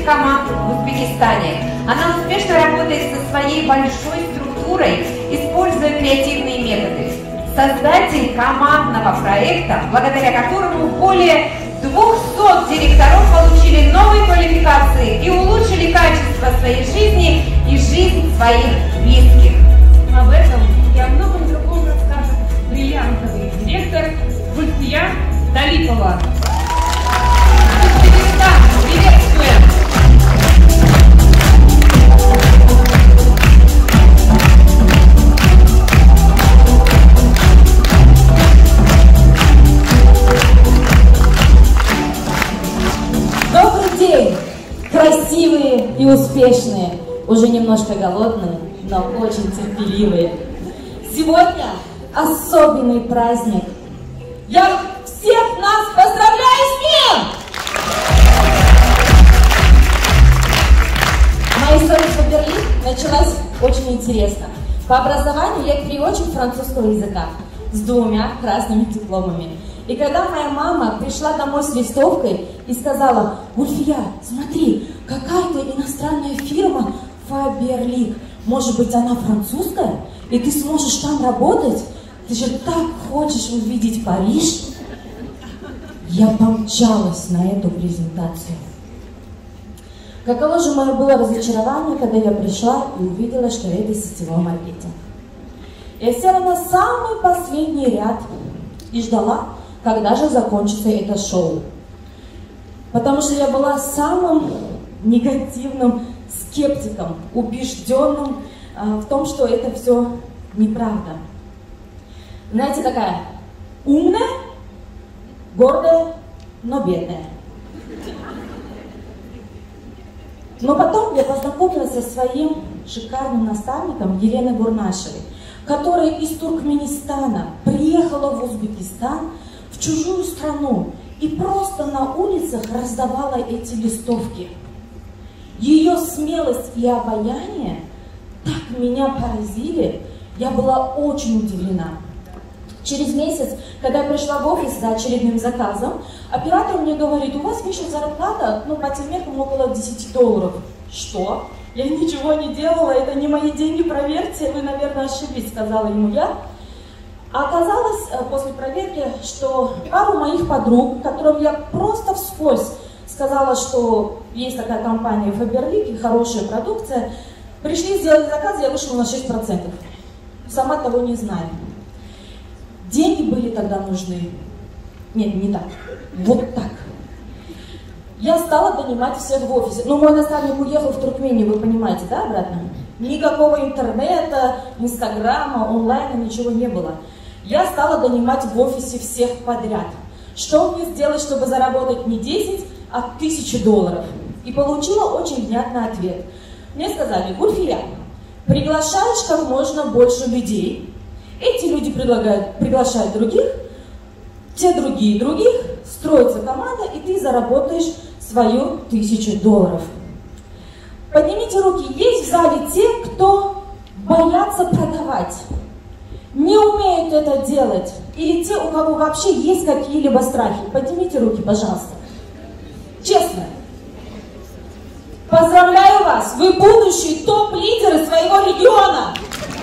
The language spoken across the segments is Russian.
команд в Узбекистане. Она успешно работает со своей большой структурой, используя креативные методы. Создатель командного проекта, благодаря которому более 200 директоров получили новые квалификации и улучшили качество своей жизни и жизнь своих близких. Об этом и о многом другом расскажет бриллиантовый директор Гульфия Талипова. Узбекистан, приветствуем! Добрый день, красивые и успешные, уже немножко голодные, но очень терпеливые. Сегодня особенный праздник. Я всех нас поздравляю с ним! Моя история в Фаберлик началась очень интересно. По образованию я переводчик французского языка с 2 красными дипломами. И когда моя мама пришла домой с листовкой и сказала: «Гульфия, смотри, какая-то иностранная фирма Фаберлик. Может быть, она французская? И ты сможешь там работать? Ты же так хочешь увидеть Париж?» Я помчалась на эту презентацию. Каково же мое было разочарование, когда я пришла и увидела, что это сетевой маркетинг. Я села на самый последний ряд и ждала, когда же закончится это шоу. Потому что я была самым негативным скептиком, убежденным в том, что это все неправда. Знаете, такая умная, гордая, но бедная. Но потом я познакомилась со своим шикарным наставником Еленой Бурнашевой, которая из Туркменистана приехала в Узбекистан, в чужую страну, и просто на улицах раздавала эти листовки. Ее смелость и обаяние так меня поразили, я была очень удивлена. Через месяц, когда я пришла в офис за очередным заказом, оператор мне говорит: «У вас пишет зарплата, по тем меркам, около $10. Что? Я ничего не делала, это не мои деньги, проверьте, вы, наверное, ошиблись, сказала ему я. А оказалось после проверки, что пару моих подруг, которым я просто вскользь сказала, что есть такая компания Фаберлик и хорошая продукция, пришли сделать заказ, я вышла на 6%. Сама того не знаю. Деньги были тогда нужны. Нет, не так. Вот так. Я стала донимать всех в офисе. Но мой наставник уехал в Туркмению, вы понимаете, да, обратно? Никакого интернета, инстаграма, онлайна, ничего не было. Я стала донимать в офисе всех подряд. Что мне сделать, чтобы заработать не 10, а $1000? И получила очень внятный ответ. Мне сказали: «Гульфия, приглашаешь как можно больше людей, эти люди приглашают других, те другие других, строится команда, и ты заработаешь свою $1000. Поднимите руки, есть в зале те, кто боятся продавать, не умеют это делать, или те, у кого вообще есть какие-либо страхи? Поднимите руки, пожалуйста. Честно. Поздравляю вас, вы будущие топ-лидеры своего региона.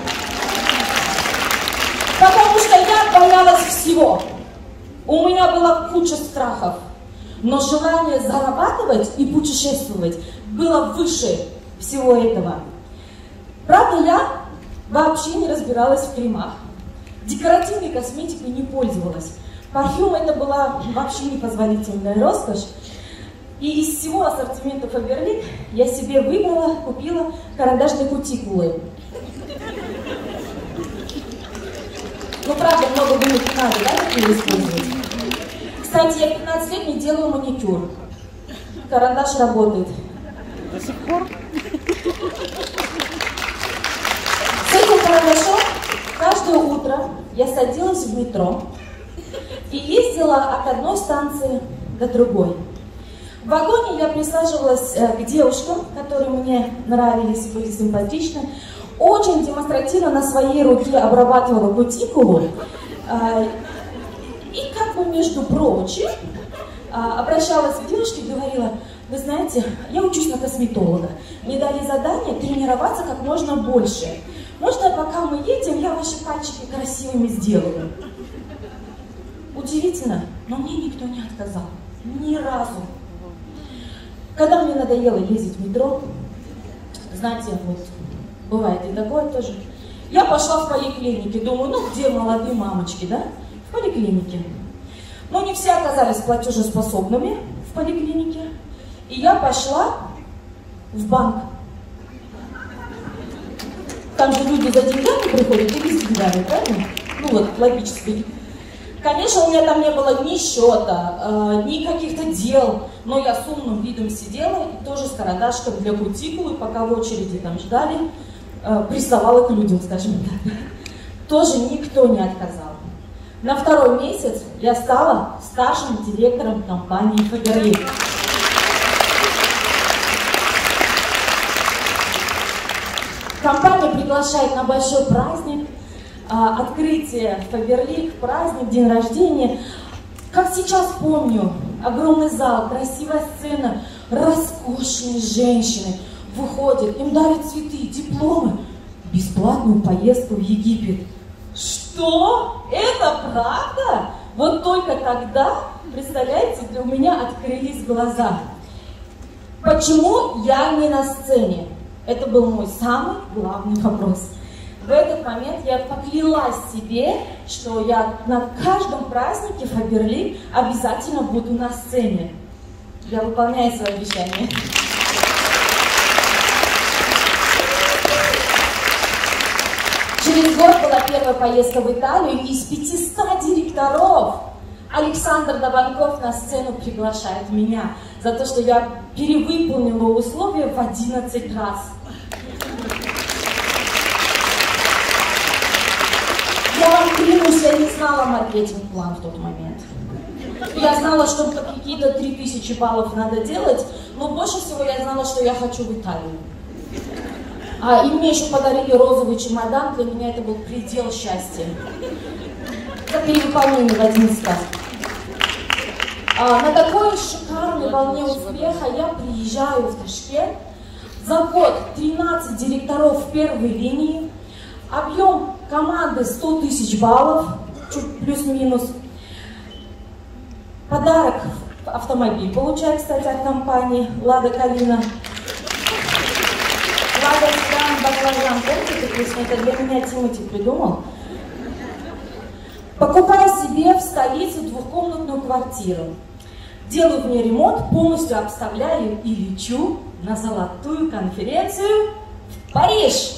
Потому что я боялась всего. У меня была куча страхов, но желание зарабатывать и путешествовать было выше всего этого. Правда, я вообще не разбиралась в кремах, декоративной косметикой не пользовалась. Парфюм это была вообще непозволительная роскошь. И из всего ассортимента Фаберлик я себе купила карандаш для кутикулы. Ну, правда, много думать не надо, да, такие использовать? Кстати, я 15 лет не делаю маникюр. Карандаш работает. До сих пор? С этим карандашом каждое утро я садилась в метро и ездила от одной станции до другой. В вагоне я присаживалась к девушкам, которые мне нравились, были симпатичны. Очень демонстративно на своей руке обрабатывала кутикулу. И как бы, между прочим, обращалась к девушке и говорила: Вы знаете, я учусь на косметолога. Мне дали задание тренироваться как можно больше. Можно, пока мы едем, я ваши пальчики красивыми сделаю? Удивительно, но мне никто не отказал. Ни разу. Когда мне надоело ездить в метро, знаете, вот бывает и такое тоже, я пошла в поликлинике, думаю, ну где молодые мамочки, да? В поликлинике. Но не все оказались платежеспособными в поликлинике. И я пошла в банк. Там же люди за деньгами приходят и без деньгами, правильно? Ну вот, логически. Конечно, у меня там не было ни счета, ни каких-то дел, но я с умным видом сидела и тоже с карандашком для кутикулы, пока в очереди там ждали, приставала к людям, скажем так. Тоже никто не отказал. На второй месяц я стала старшим директором компании Faberlic. Компания приглашает на большой праздник, открытие Faberlic, праздник, день рождения. Как сейчас помню, огромный зал, красивая сцена, роскошные женщины выходят, им дарят цветы, дипломы, бесплатную поездку в Египет. Что? Это правда? Вот только тогда, представляете, у меня открылись глаза. Почему я не на сцене? Это был мой самый главный вопрос. В этот момент я поклялась себе, что я на каждом празднике Faberlic обязательно буду на сцене. Я выполняю свои обещания. Через год была первая поездка в Италию, и из 500 директоров Александр Дованков на сцену приглашает меня за то, что я перевыполнила условия в 11 раз. Я вам клянусь, я не знала маркетинг-план в тот момент. Я знала, что какие-то 3000 баллов надо делать, но больше всего я знала, что я хочу в Италию. И мне еще подарили розовый чемодан, для меня это был предел счастья. За перевыполнение в 11 раз. На такой шикарной волне успеха я приезжаю в Ташкент. За год 13 директоров в первой линии. Объем команды 100 000 баллов, чуть плюс-минус. Подарок автомобиль получаю, кстати, от компании Лада Калина. Лада Седан, баклажан, помните, песню? Это для меня Тимати придумал. Покупаю себе в столице двухкомнатную квартиру. Делаю в ней ремонт, полностью обставляю и лечу на золотую конференцию в Париж.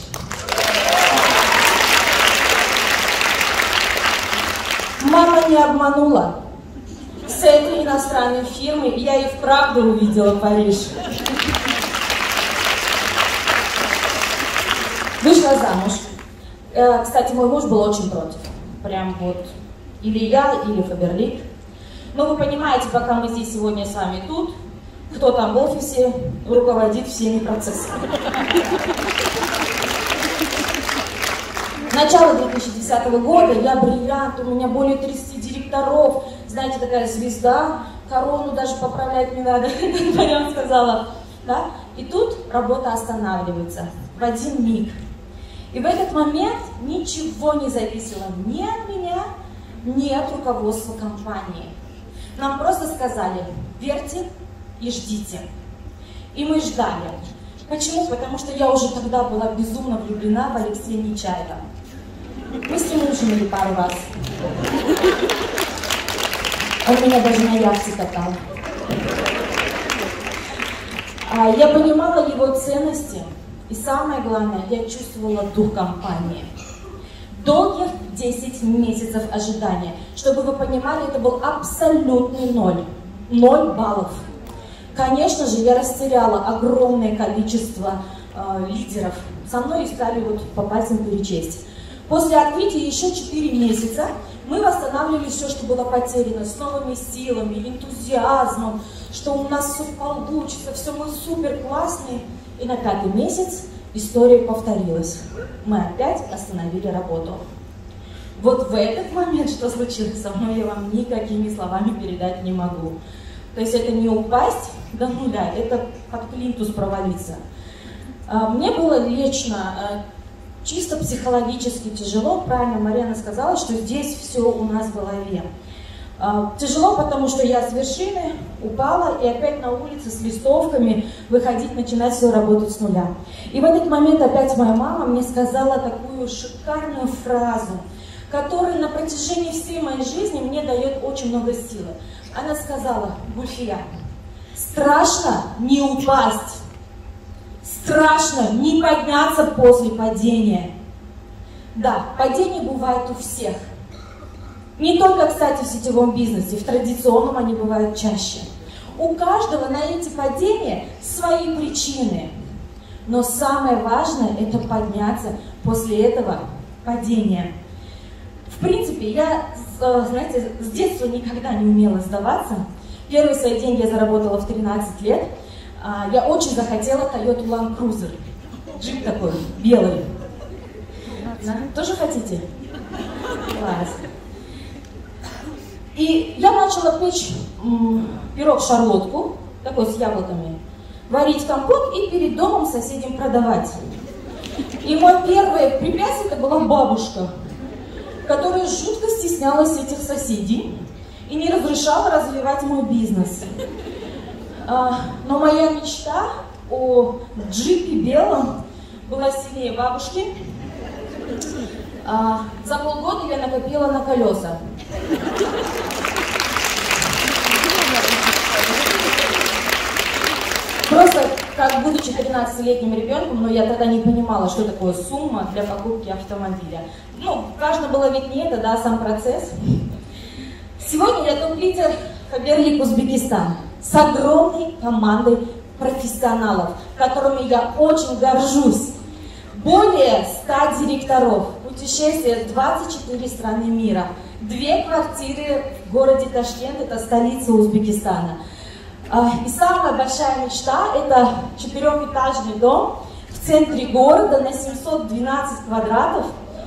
Мама не обманула. С этой иностранной фирмой я и вправду увидела Париж. Вышла замуж. Кстати, мой муж был очень против. Прям вот или я, или Faberlic. Но вы понимаете, пока мы здесь сегодня с вами тут, кто там в офисе руководит всеми процессами. Начало 2010 года, я бриллиант, у меня более 30 директоров, знаете, такая звезда, корону даже поправлять не надо, как Марьям сказала. Да? И тут работа останавливается в один миг. И в этот момент ничего не зависело ни от меня, ни от руководства компании. Нам просто сказали: верьте и ждите. И мы ждали. Почему? Потому что я уже тогда была безумно влюблена в Алексея Нечаева. Мы с ним ужинали пару раз. Он меня даже на яхте катал. Я понимала его ценности. И самое главное, я чувствовала дух компании. Долгих 10 месяцев ожидания. Чтобы вы понимали, это был абсолютный ноль. 0 баллов. Конечно же, я растеряла огромное количество лидеров. Со мной искали вот по пальцам перечесть. После открытия еще 4 месяца мы восстанавливали все, что было потеряно, с новыми силами, энтузиазмом, что у нас все получится, все мы супер классные. И на 5-й месяц история повторилась. Мы опять остановили работу. Вот в этот момент, что случилось со мной, я вам никакими словами передать не могу. То есть это не упасть до нуля, это под плинтус провалиться. Мне было лично чисто психологически тяжело. Правильно Марьяна сказала, что здесь все у нас в голове. Тяжело, потому что я с вершины упала и опять на улице с листовками выходить, начинать свою работу с нуля. И в этот момент опять моя мама мне сказала такую шикарную фразу, которая на протяжении всей моей жизни мне дает очень много силы. Она сказала: Гульфия, страшно не упасть, страшно не подняться после падения. Да, падения бывают у всех. Не только, кстати, в сетевом бизнесе, в традиционном они бывают чаще. У каждого на эти падения свои причины. Но самое важное – это подняться после этого падения. В принципе, я, знаете, с детства никогда не умела сдаваться. Первые свои деньги я заработала в 13 лет. Я очень захотела Toyota Land Cruiser. Джип такой, белый. Да? Тоже хотите? Класс. И я начала печь пирог-шарлотку, такой с яблоками, варить компот и перед домом соседям продавать. И мое первое препятствие это была бабушка, которая жутко стеснялась этих соседей и не разрешала развивать мой бизнес. Но моя мечта о джипе белом была сильнее бабушки. За полгода я накопила на колеса. Просто, как будучи 13-летним ребенком, но я тогда не понимала, что такое сумма для покупки автомобиля. Ну, важно было ведь не это, да, а сам процесс. Сегодня я топ-лидер Faberlic Узбекистан с огромной командой профессионалов, которыми я очень горжусь. Более 100 директоров, путешествия в 24 страны мира, 2 квартиры в городе Ташкент, это столица Узбекистана. И самая большая мечта – это 4-этажный дом в центре города на 712 квадратов.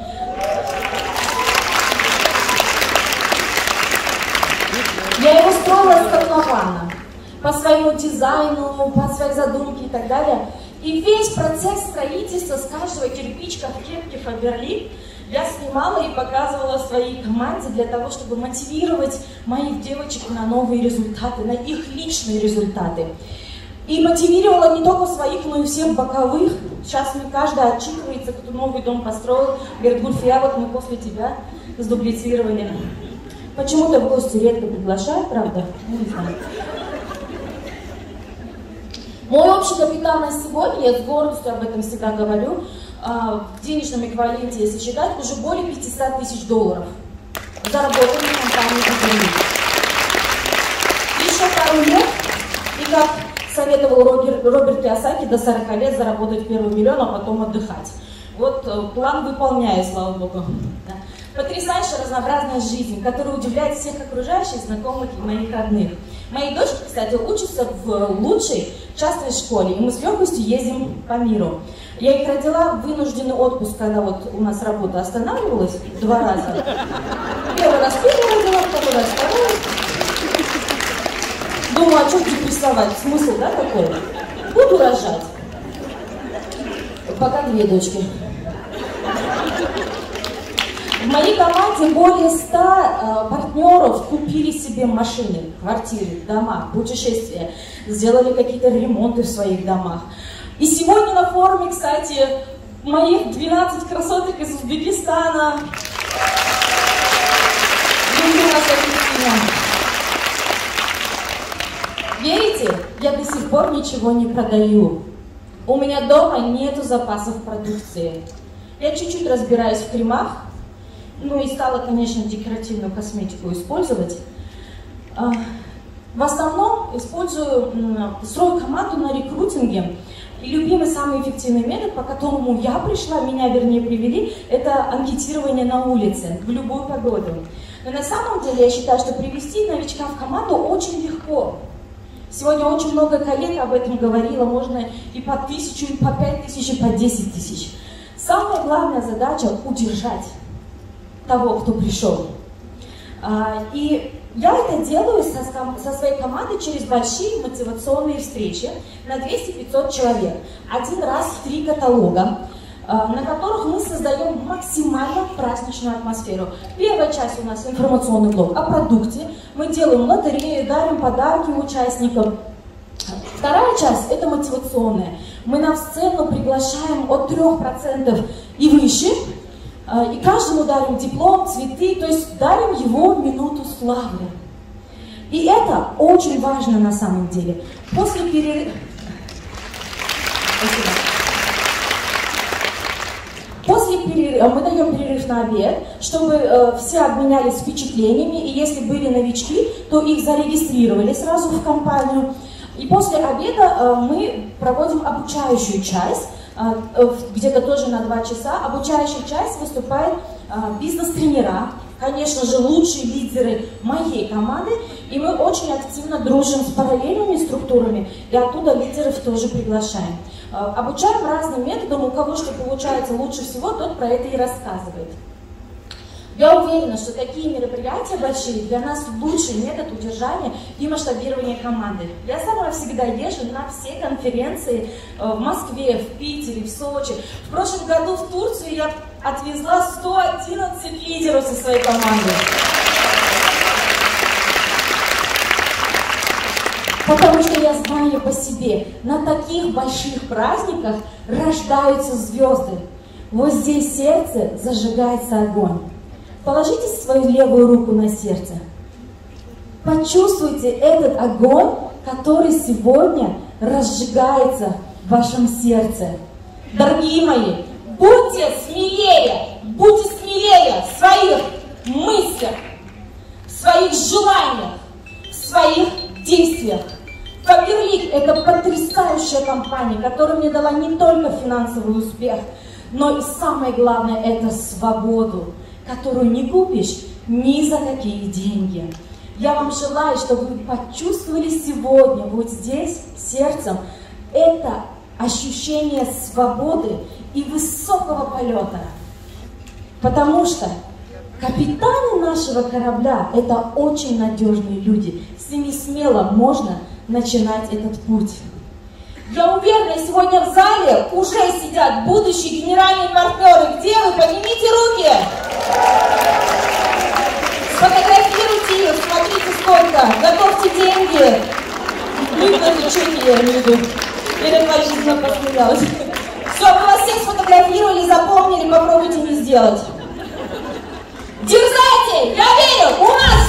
Я его строила с котлована, по своему дизайну, по своей задумке и так далее. И весь процесс строительства с каждого кирпичка в кепке Faberlic я снимала и показывала своей команде для того, чтобы мотивировать моих девочек на новые результаты, на их личные результаты. И мотивировала не только своих, но и всех боковых. Сейчас мне каждый отчитывается, кто новый дом построил. Говорит: Гульфия, вот мы после тебя сдублицировали. Почему-то в гости редко приглашают, правда? Не знаю. Мой общий капитал на сегодня, я с гордостью об этом всегда говорю, в денежном эквиваленте, если считать, уже более 500 тысяч долларов заработали в компании Faberlic. Еще пару лет, и как советовал Роберт Кийосаки, до 40 лет заработать первый миллион, а потом отдыхать. Вот план выполняю, слава богу. Да. Потрясающая разнообразная жизнь, которая удивляет всех окружающих, знакомых и моих родных. Мои дочки, кстати, учатся в лучшей частной школе, и мы с легкостью ездим по миру. Я их родила в вынужденный отпуск, когда вот у нас работа останавливалась 2 раза. Первый раз первый родила, второй раз второй. Думаю, а что депрессовать? Смысл, да, такой? Буду рожать. Пока 2 дочки. В моей команде более 100 партнеров купили себе машины, квартиры, дома, путешествия, сделали какие-то ремонты в своих домах. И сегодня на форуме, кстати, моих 12 красоток из Узбекистана. Верите, я до сих пор ничего не продаю. У меня дома нету запасов продукции. Я чуть-чуть разбираюсь в кремах. Ну и стала, конечно, декоративную косметику использовать. В основном строю команду на рекрутинге. И любимый, самый эффективный метод, по которому я пришла, меня вернее привели, это анкетирование на улице в любую погоду. Но на самом деле я считаю, что привести новичка в команду очень легко. Сегодня очень много коллег об этом говорило, можно и по 1000, и по 5000, и по 10 тысяч. Самая главная задача – удержать того, кто пришел. И Я это делаю со своей командой через большие мотивационные встречи на 200-500 человек. Один раз в 3 каталога, на которых мы создаем максимально праздничную атмосферу. Первая часть у нас информационный блок о продукте. Мы делаем лотереи, дарим подарки участникам. Вторая часть это мотивационная. Мы на сцену приглашаем от 3% и выше. И каждому дарим диплом, цветы, то есть дарим его минуту славы. И это очень важно на самом деле. После перерыва... После перерыва мы даем перерыв на обед, чтобы все обменялись впечатлениями, и если были новички, то их зарегистрировали сразу в компанию. И после обеда мы проводим обучающую часть, где-то тоже на 2 часа. Обучающая часть выступает бизнес-тренера, конечно же, лучшие лидеры моей команды, и мы очень активно дружим с параллельными структурами, и оттуда лидеров тоже приглашаем. Обучаем разным методам, у кого что получается лучше всего, тот про это и рассказывает. Я уверена, что такие мероприятия большие для нас лучший метод удержания и масштабирования команды. Я сама всегда езжу на все конференции в Москве, в Питере, в Сочи. В прошлом году в Турцию я отвезла 111 лидеров со своей командой. Потому что я знаю по себе, на таких больших праздниках рождаются звезды. Вот здесь сердце зажигается огонь. Положите свою левую руку на сердце. Почувствуйте этот огонь, который сегодня разжигается в вашем сердце. Дорогие мои, будьте смелее в своих мыслях, в своих желаниях, в своих действиях. Фаберлик – это потрясающая компания, которая мне дала не только финансовый успех, но и самое главное – это свободу, которую не купишь ни за какие деньги. Я вам желаю, чтобы вы почувствовали сегодня, вот здесь, сердцем, это ощущение свободы и высокого полета. Потому что капитаны нашего корабля – это очень надежные люди. С ними смело можно начинать этот путь. Я уверена, сегодня в зале уже сидят будущие генеральные партнеры. Где вы? Поднимите руки! Сфотографируйте их, смотрите сколько. Готовьте деньги. Ну и на лечение я имею в виду. Ирина Владимировна посмеялась. Все, мы вас всех сфотографировали, запомнили, попробуйте не сделать. Дерзайте! Я верю! У нас